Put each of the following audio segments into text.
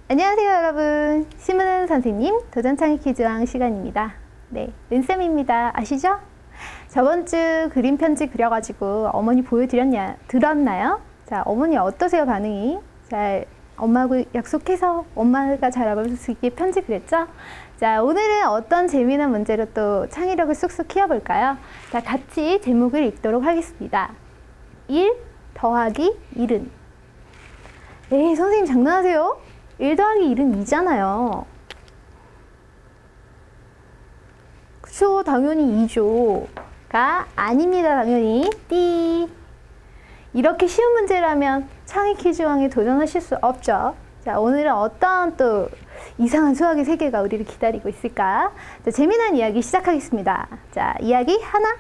안녕하세요 여러분, 심은 선생님 도전창의 퀴즈왕 시간입니다. 네, 은쌤입니다. 아시죠? 저번주 그림 편지 그려가지고 어머니 들었나요? 자, 어머니 어떠세요 반응이? 잘 엄마하고 약속해서 엄마가 잘 알아볼 수 있게 편지 그렸죠? 자, 오늘은 어떤 재미난 문제로 또 창의력을 쑥쑥 키워볼까요? 자, 같이 제목을 읽도록 하겠습니다. 1 더하기 1은? 에이, 선생님 장난하세요? 1 더하기 1은 2잖아요. 그쵸, 당연히 2조가 아닙니다. 당연히 띠. 이렇게 쉬운 문제라면 창의 퀴즈왕에 도전하실 수 없죠. 자, 오늘은 어떤 또 이상한 수학의 세계가 우리를 기다리고 있을까? 자, 재미난 이야기 시작하겠습니다. 자, 이야기 하나.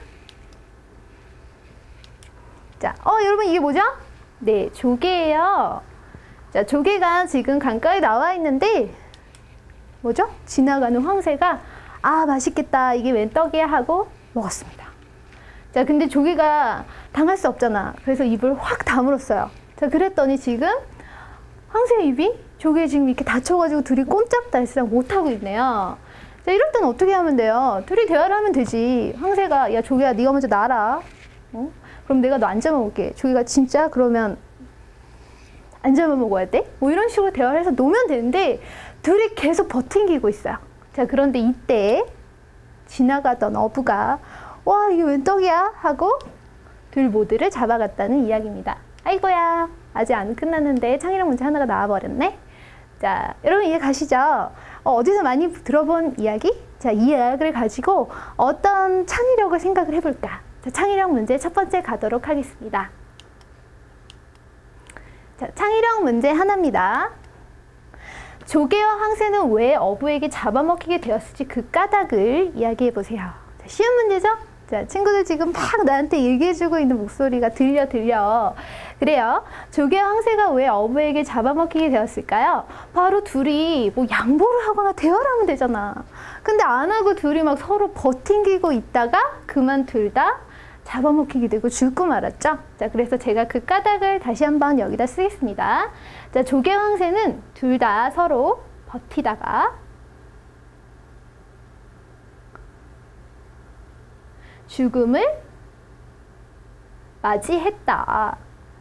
자, 여러분 이게 뭐죠? 네, 조개예요. 자, 조개가 지금 강가에 나와 있는데 뭐죠? 지나가는 황새가 맛있겠다, 이게 웬 떡이야 하고 먹었습니다. 자, 근데 조개가 당할 수 없잖아. 그래서 입을 확 다물었어요. 자, 그랬더니 지금 황새의 입이 조개 지금 이렇게 다쳐가지고 둘이 꼼짝달싹 못하고 있네요. 자, 이럴 땐 어떻게 하면 돼요? 둘이 대화를 하면 되지. 황새가 야 조개야 네가 먼저 나라. 그럼 내가 너 안 잡아먹을게. 조개가 진짜? 그러면 안 잡아먹어야 돼? 뭐 이런 식으로 대화를 해서 놓으면 되는데 둘이 계속 버팅기고 있어요. 자, 그런데 이때 지나가던 어부가 와, 이게 웬 떡이야? 하고 둘 모두를 잡아갔다는 이야기입니다. 아이고야, 아직 안 끝났는데 창의력 문제 하나가 나와버렸네. 자, 여러분 이해 가시죠? 어디서 많이 들어본 이야기? 자, 이 이야기를 가지고 어떤 창의력을 생각을 해볼까? 자, 창의력 문제 첫 번째 가도록 하겠습니다. 자, 창의력 문제 하나입니다. 조개와 황새는 왜 어부에게 잡아먹히게 되었을지 그 까닭을 이야기해 보세요. 자, 쉬운 문제죠? 자, 친구들 지금 막 나한테 얘기해주고 있는 목소리가 들려. 그래요. 조개와 황새가 왜 어부에게 잡아먹히게 되었을까요? 바로 둘이 뭐 양보를 하거나 대화를 하면 되잖아. 근데 안 하고 둘이 막 서로 버팅기고 있다가 그만 둘 다 잡아먹히게 되고 죽고 말았죠. 자, 그래서 제가 그 까닭을 다시 한번 여기다 쓰겠습니다. 자, 조개와 황새는 둘 다 서로 버티다가 죽음을 맞이했다.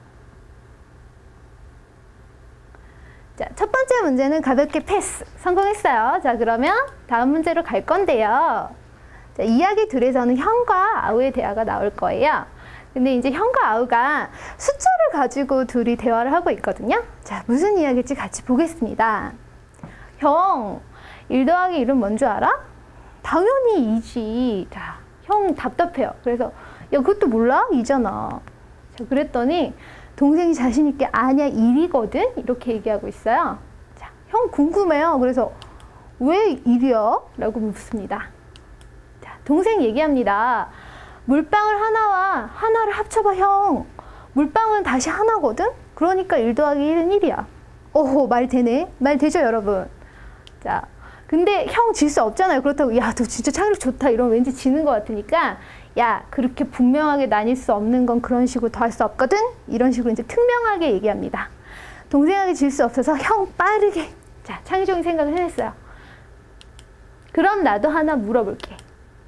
자, 첫 번째 문제는 가볍게 패스. 성공했어요. 자, 그러면 다음 문제로 갈 건데요. 자, 이야기 둘에서는 형과 아우의 대화가 나올 거예요. 근데 이제 형과 아우가 숫자를 가지고 둘이 대화를 하고 있거든요. 자, 무슨 이야기일지 같이 보겠습니다. 형, 1 더하기 1은 뭔 줄 알아? 당연히 2지. 자, 형 답답해요. 그래서 야, 그것도 몰라? 2잖아. 자, 그랬더니 동생이 자신 있게 아니야, 1이거든? 이렇게 얘기하고 있어요. 자, 형 궁금해요. 그래서 왜 1이야? 라고 묻습니다. 자, 동생 얘기합니다. 물방울 하나와 하나를 합쳐봐, 형. 물방울은 다시 하나거든? 그러니까 1 더하기 1은 1이야. 오호, 말 되네. 말 되죠, 여러분? 자, 근데 형 질 수 없잖아요. 그렇다고 야, 너 진짜 창의력 좋다 이러면 왠지 지는 것 같으니까 야, 그렇게 분명하게 나뉠 수 없는 건 그런 식으로 더 할 수 없거든? 이런 식으로 이제 특명하게 얘기합니다. 동생에게 질 수 없어서 형 빠르게, 자, 창의적인 생각을 해냈어요. 그럼 나도 하나 물어볼게.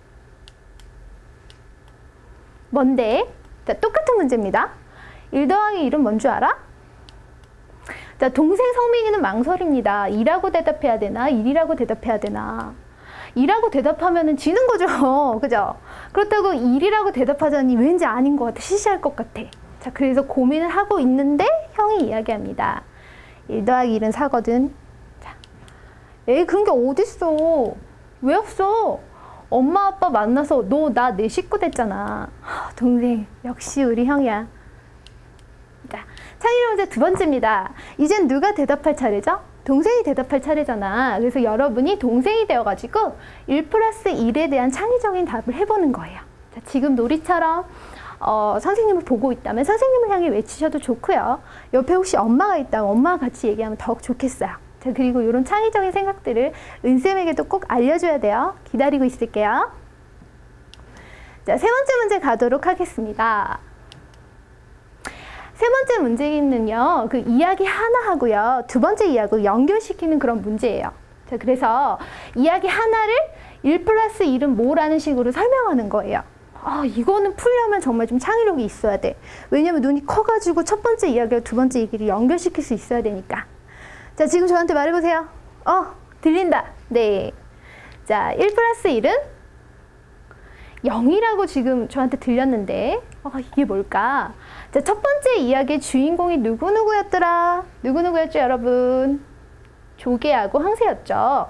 뭔데? 자, 똑같은 문제입니다. 1 더하기 1은 뭔 줄 알아? 자, 동생 성민이는 망설입니다. 2라고 대답해야 되나? 1이라고 대답해야 되나? 2라고 대답하면 지는 거죠. 그죠? 그렇다고 1이라고 대답하자니 왠지 아닌 것 같아. 시시할 것 같아. 자, 그래서 고민을 하고 있는데 형이 이야기합니다. 1 더하기 1은 4거든. 자, 에이, 그런 게 어딨어. 왜 없어? 엄마 아빠 만나서 너 나 내 식구 됐잖아. 동생, 역시 우리 형이야. 자, 창의력 문제 두 번째입니다. 이젠 누가 대답할 차례죠? 동생이 대답할 차례잖아. 그래서 여러분이 동생이 되어가지고 1 플러스 1에 대한 창의적인 답을 해보는 거예요. 자, 지금 놀이처럼 선생님을 보고 있다면 선생님을 향해 외치셔도 좋고요. 옆에 혹시 엄마가 있다면 엄마와 같이 얘기하면 더욱 좋겠어요. 자, 그리고 이런 창의적인 생각들을 은쌤에게도 꼭 알려줘야 돼요. 기다리고 있을게요. 자, 세 번째 문제 가도록 하겠습니다. 세 번째 문제는요, 그 이야기 하나하고요, 두 번째 이야기를 연결시키는 그런 문제예요. 자, 그래서 이야기 하나를 1 플러스 1은 뭐라는 식으로 설명하는 거예요. 이거는 풀려면 정말 좀 창의력이 있어야 돼. 왜냐면 눈이 커가지고 첫 번째 이야기와 두 번째 얘기를 연결시킬 수 있어야 되니까. 자, 지금 저한테 말해보세요. 들린다. 네. 자, 1 플러스 1은 0이라고 지금 저한테 들렸는데, 이게 뭘까? 자, 첫 번째 이야기의 주인공이 누구누구였더라? 누구누구였죠, 여러분? 조개하고 항세였죠.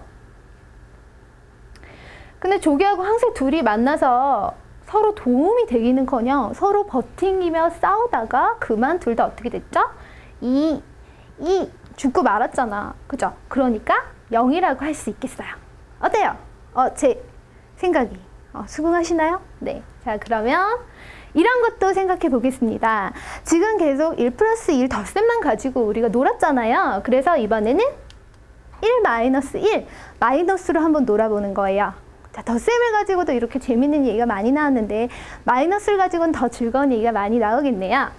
근데 조개하고 항세 둘이 만나서 서로 도움이 되기는커녕 서로 버팅기며 싸우다가 그만 둘 다 어떻게 됐죠? 죽고 말았잖아. 그죠? 그러니까 0이라고 할 수 있겠어요. 어때요? 제 생각이 수긍하시나요? 네. 자, 그러면 이런 것도 생각해 보겠습니다. 지금 계속 1 플러스 1 덧셈만 가지고 우리가 놀았잖아요. 그래서 이번에는 1 마이너스 1 마이너스로 한번 놀아보는 거예요. 자, 덧셈을 가지고도 이렇게 재밌는 얘기가 많이 나왔는데 마이너스를 가지고는 더 즐거운 얘기가 많이 나오겠네요.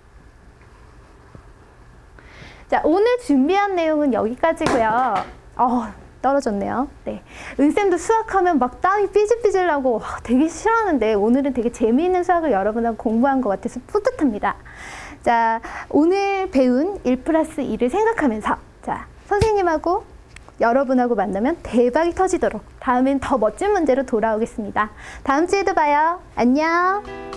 자, 오늘 준비한 내용은 여기까지고요. 떨어졌네요. 네. 은쌤도 수학하면 막 땀이 삐질삐질 나고 되게 싫어하는데 오늘은 되게 재미있는 수학을 여러분하고 공부한 것 같아서 뿌듯합니다. 자, 오늘 배운 1 플러스 1을 생각하면서 자, 선생님하고 여러분하고 만나면 대박이 터지도록 다음엔 더 멋진 문제로 돌아오겠습니다. 다음 주에도 봐요. 안녕.